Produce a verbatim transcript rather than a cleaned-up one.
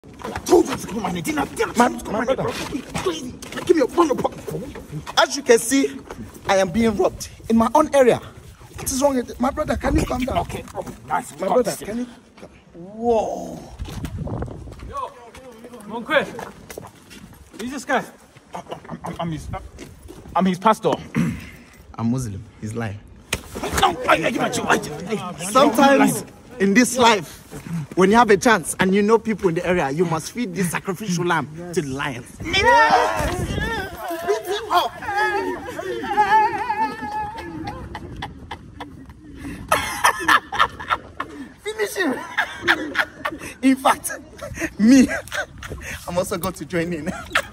I told you to come on, didn't I? My, my brother. Crazy. Give me your phone. As you can see, I am being robbed in my own area. What is wrong with it? My brother, can you calm down? Okay, okay, nice. My brother, can you? Whoa. Yo, monkweh. Who's this guy? I'm, I'm, I'm his, I'm his pastor. I'm Muslim. He's lying. No, I, I give it to you. Sometimes in this life, when you have a chance and you know people in the area, you must feed this sacrificial lamb to the lions. Finish him. In fact, me, I'm also going to join in.